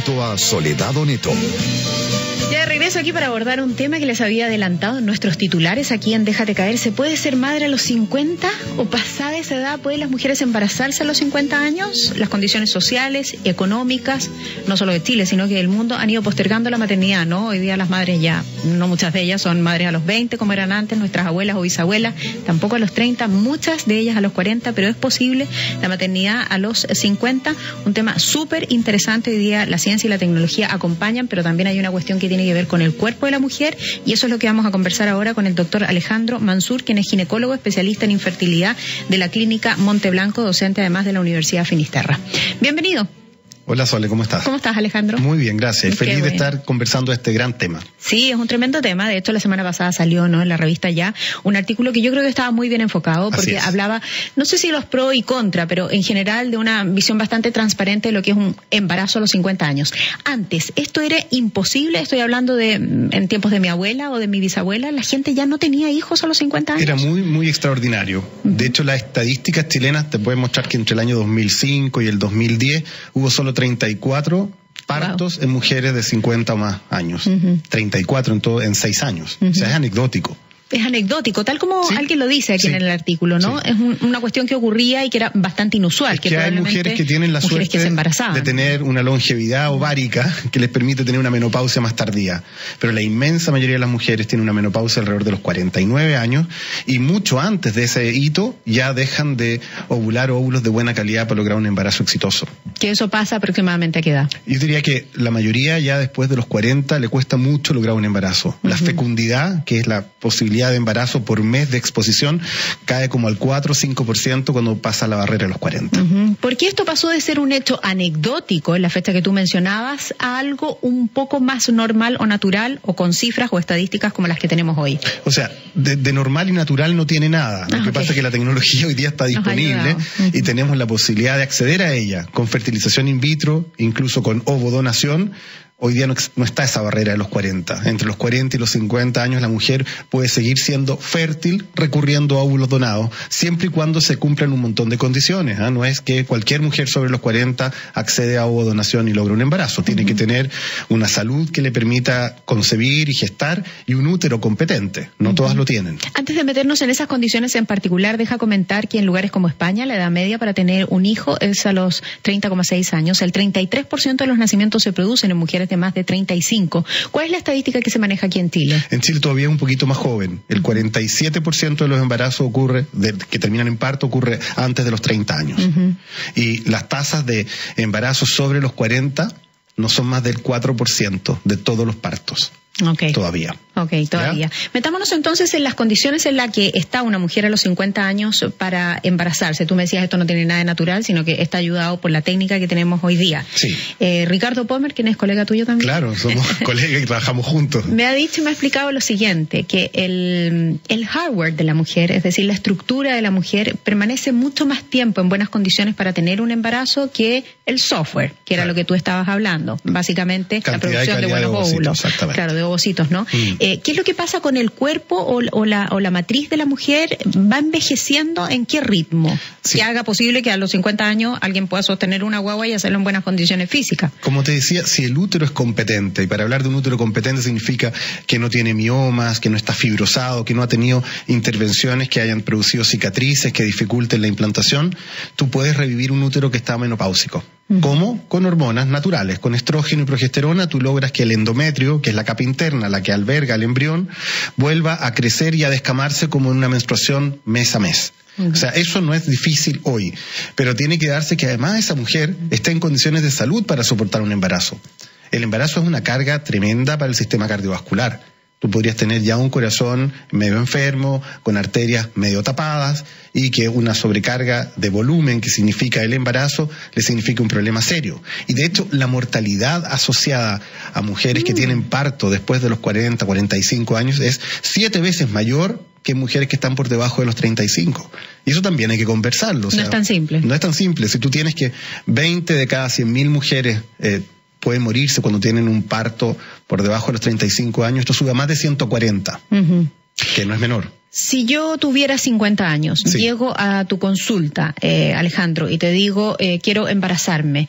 junto a Soledad Oneto. Ya de regreso aquí para abordar un tema que les había adelantado en nuestros titulares aquí en Déjate Caer. ¿Se puede ser madre a los 50 o pasada esa edad pueden las mujeres embarazarse a los 50 años? Las condiciones sociales, económicas, no solo de Chile, sino que del mundo han ido postergando la maternidad, ¿no? Hoy día las madres ya, no muchas de ellas son madres a los 20 como eran antes, nuestras abuelas o bisabuelas, tampoco a los 30, muchas de ellas a los 40, pero es posible la maternidad a los 50. Un tema súper interesante. Hoy día la ciencia y la tecnología acompañan, pero también hay una cuestión que tiene que ver con el cuerpo de la mujer, y eso es lo que vamos a conversar ahora con el doctor Alejandro Mansur, quien es ginecólogo especialista en infertilidad de la clínica Monteblanco, docente además de la Universidad Finisterra. Bienvenido. Hola Sole, ¿cómo estás? ¿Cómo estás, Alejandro? Muy bien, gracias. Qué Feliz bueno de estar conversando este gran tema. Sí, es un tremendo tema. De hecho, la semana pasada salió, ¿no?, en la revista Ya un artículo que yo creo que estaba muy bien enfocado, porque hablaba, no sé si los pro y contra, pero en general de una visión bastante transparente de lo que es un embarazo a los 50 años. Antes, esto era imposible. Estoy hablando de en tiempos de mi abuela o de mi bisabuela, la gente ya no tenía hijos a los 50 años. Era muy, muy extraordinario. De hecho, las estadísticas chilenas te pueden mostrar que entre el año 2005 y el 2010 hubo solo 34 partos en mujeres de 50 o más años. 34 en 6 años. O sea, es anecdótico. Es anecdótico, tal como alguien lo dice aquí en el artículo, ¿no? Es una cuestión que ocurría y que era bastante inusual. Es que hay mujeres que tienen la suerte de tener una longevidad ovárica que les permite tener una menopausia más tardía. Pero la inmensa mayoría de las mujeres tienen una menopausia alrededor de los 49 años y mucho antes de ese hito ya dejan de ovular óvulos de buena calidad para lograr un embarazo exitoso. ¿Que eso pasa aproximadamente a qué edad? Yo diría que la mayoría ya después de los 40 le cuesta mucho lograr un embarazo. La fecundidad, que es la posibilidad de embarazo por mes de exposición, cae como al 4 o 5% cuando pasa la barrera de los 40. ¿Por qué esto pasó de ser un hecho anecdótico en la fecha que tú mencionabas a algo un poco más normal o natural, o con cifras o estadísticas como las que tenemos hoy? O sea, de normal y natural no tiene nada. Lo que pasa es que la tecnología hoy día está disponible y tenemos la posibilidad de acceder a ella con fertilización in vitro, incluso con ovodonación. Hoy día no está esa barrera de los 40. Entre los 40 y los 50 años la mujer puede seguir siendo fértil recurriendo a óvulos donados, siempre y cuando se cumplan un montón de condiciones. No es que cualquier mujer sobre los 40 accede a ovodonación y logra un embarazo. Tiene que tener una salud que le permita concebir y gestar y un útero competente. No todas lo tienen. Antes de meternos en esas condiciones en particular, deja comentar que en lugares como España la edad media para tener un hijo es a los 30,6 años. El 33% de los nacimientos se producen en mujeres de más de 35. ¿Cuál es la estadística que se maneja aquí en Chile? En Chile todavía es un poquito más joven. El 47% de los embarazos que terminan en parto ocurre antes de los 30 años. Y las tasas de embarazos sobre los 40 no son más del 4% de todos los partos. Todavía. Todavía. Metámonos entonces en las condiciones en las que está una mujer a los 50 años para embarazarse. Tú me decías, esto no tiene nada de natural, sino que está ayudado por la técnica que tenemos hoy día. Sí. Ricardo Pomer, quien es colega tuyo también. Claro, somos colegas y trabajamos juntos. Me ha dicho y me ha explicado lo siguiente, que el hardware de la mujer, es decir, la estructura de la mujer, permanece mucho más tiempo en buenas condiciones para tener un embarazo que el software, que era lo que tú estabas hablando. Básicamente, la producción de buenos óvulos. Claro, de ovocitos, ¿no? ¿Qué es lo que pasa con el cuerpo o la matriz de la mujer? ¿Va envejeciendo en qué ritmo? Que haga posible que a los 50 años alguien pueda sostener una guagua y hacerlo en buenas condiciones físicas. Como te decía, si el útero es competente, y para hablar de un útero competente significa que no tiene miomas, que no está fibrosado, que no ha tenido intervenciones que hayan producido cicatrices que dificulten la implantación, tú puedes revivir un útero que está menopáusico. ¿Cómo? Con hormonas naturales, con estrógeno y progesterona tú logras que el endometrio, que es la capa interna, la que alberga al embrión, vuelva a crecer y a descamarse como en una menstruación mes a mes. O sea, eso no es difícil hoy, pero tiene que darse que además esa mujer esté en condiciones de salud para soportar un embarazo. El embarazo es una carga tremenda para el sistema cardiovascular. Tú podrías tener ya un corazón medio enfermo, con arterias medio tapadas, y que una sobrecarga de volumen, que significa el embarazo, le significa un problema serio. Y de hecho, la mortalidad asociada a mujeres que tienen parto después de los 40, 45 años es 7 veces mayor que mujeres que están por debajo de los 35. Y eso también hay que conversarlo. O sea, no es tan simple. No es tan simple. Si tú tienes que 20 de cada 100.000 mujeres pueden morirse cuando tienen un parto por debajo de los 35 años, esto sube a más de 140, que no es menor. Si yo tuviera 50 años, llego a tu consulta, Alejandro, y te digo, quiero embarazarme,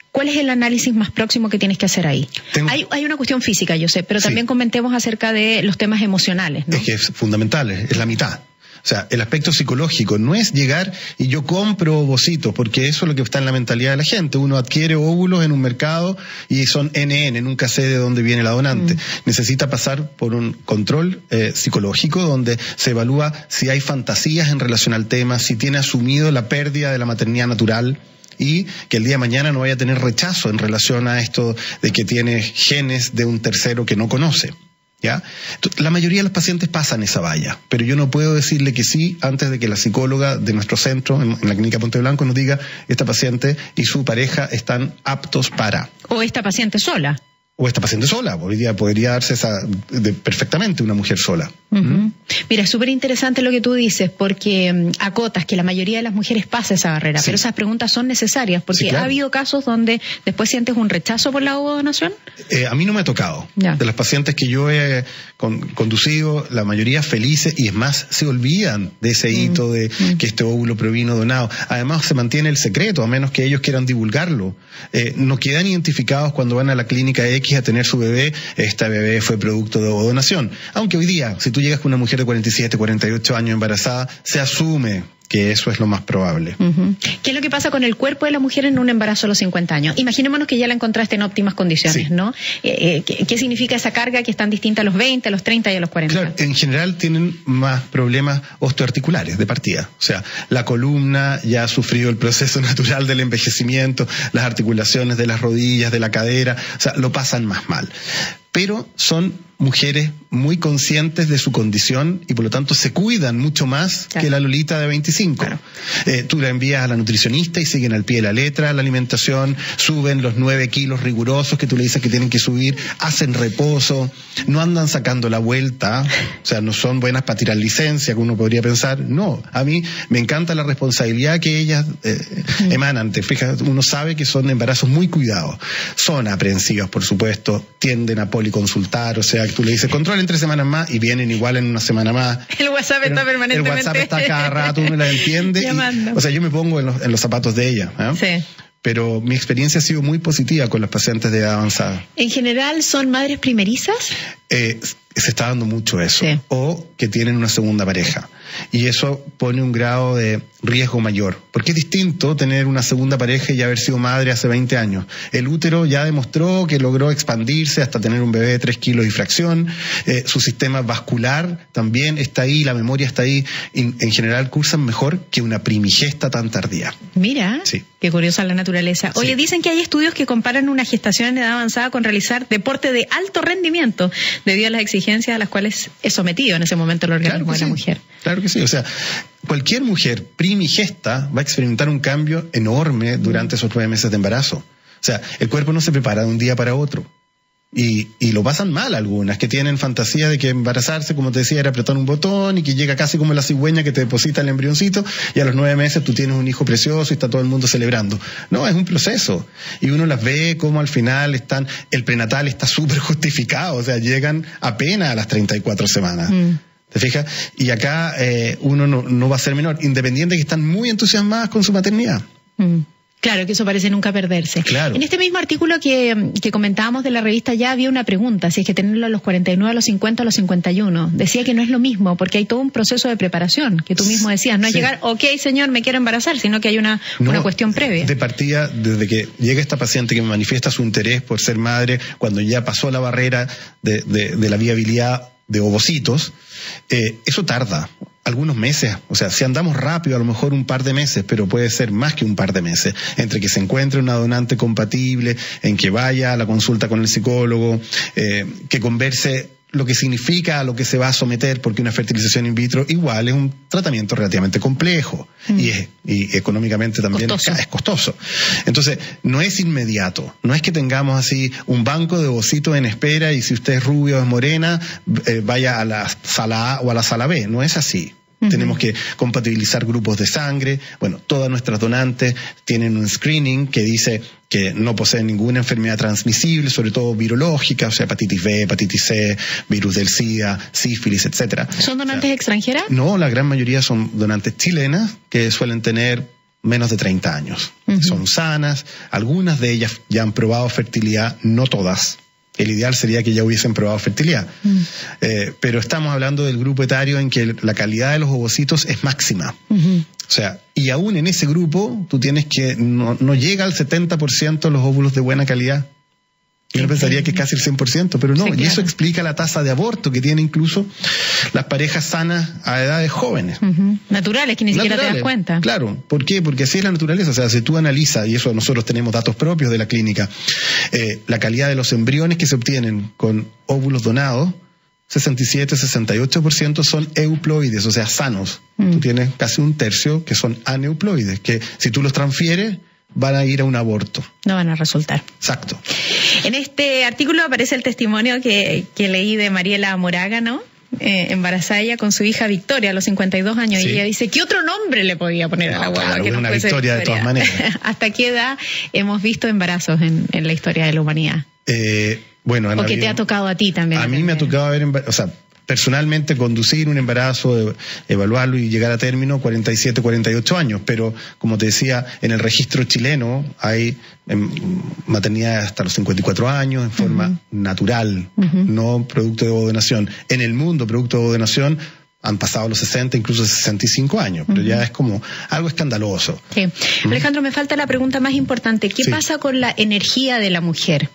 ¿Cuál es el análisis más próximo que tienes que hacer ahí? Hay una cuestión física, yo sé, pero también comentemos acerca de los temas emocionales, ¿no? Es que es fundamental, es la mitad. O sea, el aspecto psicológico no es llegar y yo compro ovocitos, porque eso es lo que está en la mentalidad de la gente. Uno adquiere óvulos en un mercado y son NN, nunca sé de dónde viene la donante. Necesita pasar por un control psicológico donde se evalúa si hay fantasías en relación al tema, si tiene asumido la pérdida de la maternidad natural, y que el día de mañana no vaya a tener rechazo en relación a esto de que tiene genes de un tercero que no conoce. ¿Ya? La mayoría de los pacientes pasan esa valla, pero yo no puedo decirle que sí antes de que la psicóloga de nuestro centro, en la clínica Puente Blanco, nos diga: esta paciente y su pareja están aptos para. O esta paciente sola. O esta paciente sola, hoy día podría darse perfectamente una mujer sola. Mira, es súper interesante lo que tú dices, porque acotas que la mayoría de las mujeres pasa esa barrera, pero esas preguntas son necesarias, porque ¿ha habido casos donde después sientes un rechazo por la ovodonación? A mí no me ha tocado. De las pacientes que yo he conducido, la mayoría felices, y es más, se olvidan de ese hito de que este óvulo provino donado. Además, se mantiene el secreto, a menos que ellos quieran divulgarlo. No quedan identificados cuando van a la clínica X a tener su bebé, esta bebé fue producto de ovodonación. Aunque hoy día, si tú llegas con una mujer de 47, 48 años embarazada, se asume que eso es lo más probable. ¿Qué es lo que pasa con el cuerpo de la mujer en un embarazo a los 50 años? Imaginémonos que ya la encontraste en óptimas condiciones, ¿no? ¿Qué significa esa carga que es tan distinta a los 20, a los 30 y a los 40? Claro, en general tienen más problemas osteoarticulares de partida. O sea, la columna ya ha sufrido el proceso natural del envejecimiento, las articulaciones de las rodillas, de la cadera, o sea, lo pasan más mal. Pero son mujeres muy conscientes de su condición y por lo tanto se cuidan mucho más que la Lolita de 25. Tú la envías a la nutricionista y siguen al pie de la letra la alimentación, suben los 9 kilos rigurosos que tú le dices que tienen que subir, hacen reposo, no andan sacando la vuelta, o sea, no son buenas para tirar licencia, que uno podría pensar. No, a mí me encanta la responsabilidad que ellas emanan. Te fijas, uno sabe que son embarazos muy cuidados, son aprensivas, por supuesto, tienden a policonsultar, o sea, tú le dices control en 3 semanas más y vienen igual en una semana más. El WhatsApp está permanentemente. El WhatsApp está cada rato, uno la entiende. O sea, yo me pongo en los zapatos de ella. Sí. Pero mi experiencia ha sido muy positiva con las pacientes de edad avanzada. ¿En general son madres primerizas? Se está dando mucho eso. O que tienen una segunda pareja. Y eso pone un grado de riesgo mayor. Porque es distinto tener una segunda pareja y haber sido madre hace 20 años. El útero ya demostró que logró expandirse hasta tener un bebé de 3 kilos y fracción. Su sistema vascular también está ahí, la memoria está ahí. En general cursan mejor que una primigesta tan tardía. Mira, qué curiosa la naturaleza. Oye, dicen que hay estudios que comparan una gestación en edad avanzada con realizar deporte de alto rendimiento, debido a las exigencias a las cuales es sometido en ese momento el organismo de la mujer. Claro que sí, o sea, cualquier mujer primigesta va a experimentar un cambio enorme durante esos 9 meses de embarazo. O sea, el cuerpo no se prepara de un día para otro. Y lo pasan mal algunas, que tienen fantasía de que embarazarse, como te decía, era apretar un botón y que llega casi como la cigüeña que te deposita el embrioncito y a los 9 meses tú tienes un hijo precioso y está todo el mundo celebrando. No, es un proceso. Y uno las ve como al final el prenatal está súper justificado, o sea, llegan apenas a las 34 semanas. ¿Te fijas? Y acá uno no va a ser menor, independiente de que están muy entusiasmadas con su maternidad. Claro, que eso parece nunca perderse. Claro. En este mismo artículo que comentábamos de la revista ya había una pregunta, si es que tenerlo a los 49, a los 50, a los 51. Decía que no es lo mismo, porque hay todo un proceso de preparación, que tú mismo decías, no es llegar, ok, señor, me quiero embarazar, sino que hay una cuestión previa. De partida, desde que llega esta paciente que me manifiesta su interés por ser madre, cuando ya pasó la barrera de la viabilidad de ovocitos, eso tarda algunos meses, o sea, si andamos rápido a lo mejor un par de meses, pero puede ser más que un par de meses, entre que se encuentre una donante compatible, en que vaya a la consulta con el psicólogo, que converse lo que significa a lo que se va a someter, porque una fertilización in vitro igual es un tratamiento relativamente complejo y económicamente también es costoso. Entonces, no es inmediato, no es que tengamos así un banco de ovocitos en espera y si usted es rubio o es morena, vaya a la sala A o a la sala B, no es así. Tenemos que compatibilizar grupos de sangre. Bueno, todas nuestras donantes tienen un screening que dice que no poseen ninguna enfermedad transmisible, sobre todo virológica, o sea, hepatitis B, hepatitis C, virus del SIDA, sífilis, etcétera. ¿Son donantes extranjeras? No, la gran mayoría son donantes chilenas que suelen tener menos de 30 años. Son sanas, algunas de ellas ya han probado fertilidad, no todas. El ideal sería que ya hubiesen probado fertilidad. Pero estamos hablando del grupo etario en que la calidad de los ovocitos es máxima. O sea, y aún en ese grupo, tú tienes que, no llega al 70% los óvulos de buena calidad. Yo pensaría que casi el 100%, pero no. Sí, claro. Y eso explica la tasa de aborto que tienen incluso las parejas sanas a edades jóvenes. Naturales, que ni siquiera te das cuenta. Claro. ¿Por qué? Porque así es la naturaleza. O sea, si tú analizas, y eso nosotros tenemos datos propios de la clínica, la calidad de los embriones que se obtienen con óvulos donados, 67-68% son euploides, o sea, sanos. Tú tienes casi un tercio que son aneuploides, que si tú los transfieres, van a ir a un aborto. No van a resultar. Exacto. En este artículo aparece el testimonio que leí de Mariela Moraga, ¿no? Embarazada ella con su hija Victoria a los 52 años. Sí. Y ella dice, ¿qué otro nombre le podía poner a la guagua? Claro, que no una Victoria de todas maneras. ¿Hasta qué edad hemos visto embarazos en la historia de la humanidad? Bueno, ¿O que te ha tocado a ti también? A mí me ha tocado ver, o sea, personalmente conducir un embarazo, evaluarlo y llegar a término 47, 48 años, pero como te decía, en el registro chileno hay maternidad hasta los 54 años en forma natural, no producto de ovodonación. En el mundo, producto de ovodonación, han pasado los 60, incluso 65 años, pero ya es como algo escandaloso. Sí. Alejandro, me falta la pregunta más importante. ¿Qué pasa con la energía de la mujer?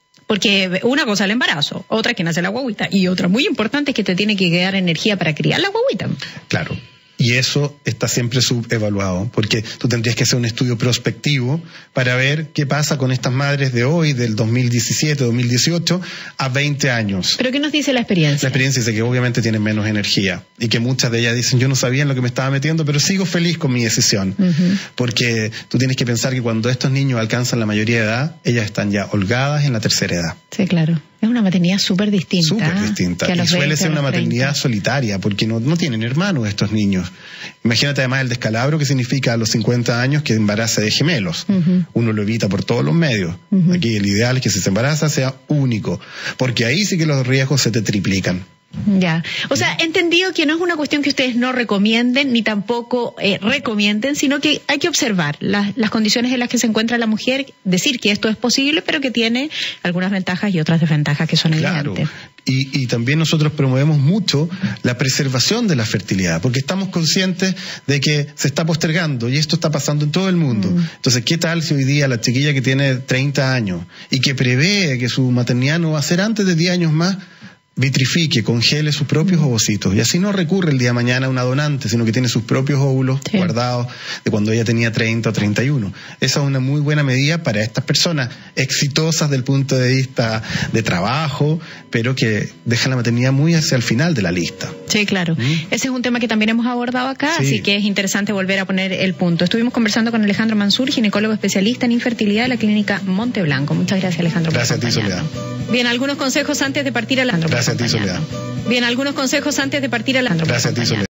Porque una cosa es el embarazo, otra es que nace la guagüita, y otra muy importante es que te tiene que quedar energía para criar la guagüita. Claro. Y eso está siempre subevaluado, porque tú tendrías que hacer un estudio prospectivo para ver qué pasa con estas madres de hoy, del 2017, 2018, a 20 años. ¿Pero qué nos dice la experiencia? La experiencia dice que obviamente tienen menos energía, y que muchas de ellas dicen, yo no sabía en lo que me estaba metiendo, pero sigo feliz con mi decisión. Porque tú tienes que pensar que cuando estos niños alcanzan la mayoría de edad, ellas están ya holgadas en la tercera edad. Sí, claro. Es una maternidad súper distinta. Súper distinta. Y suele ser una maternidad solitaria, porque no tienen hermanos estos niños. Imagínate además el descalabro que significa a los 50 años que embarace de gemelos. Uno lo evita por todos los medios. Aquí el ideal es que si se embaraza sea único, porque ahí sí que los riesgos se te triplican. Ya, o sea, he entendido que no es una cuestión que ustedes no recomienden ni tampoco recomienden, sino que hay que observar las condiciones en las que se encuentra la mujer, decir que esto es posible, pero que tiene algunas ventajas y otras desventajas que son evidentes. Claro. Y también nosotros promovemos mucho la preservación de la fertilidad, porque estamos conscientes de que se está postergando y esto está pasando en todo el mundo. Entonces, ¿qué tal si hoy día la chiquilla que tiene 30 años y que prevé que su maternidad no va a ser antes de 10 años más, vitrifique, congele sus propios ovocitos, y así no recurre el día de mañana a una donante, sino que tiene sus propios óvulos guardados de cuando ella tenía 30 o 31. Esa es una muy buena medida para estas personas exitosas del punto de vista de trabajo, pero que dejan la maternidad muy hacia el final de la lista. Sí, claro. Ese es un tema que también hemos abordado acá, así que es interesante volver a poner el punto. Estuvimos conversando con Alejandro Mansur, ginecólogo especialista en infertilidad de la clínica Monteblanco. Muchas gracias, Alejandro. Gracias a ti, Soledad. Bien, algunos consejos antes de partir a la... Gracias a ti, Soledad. Bien, algunos consejos antes de partir a la... Gracias a ti, Soledad.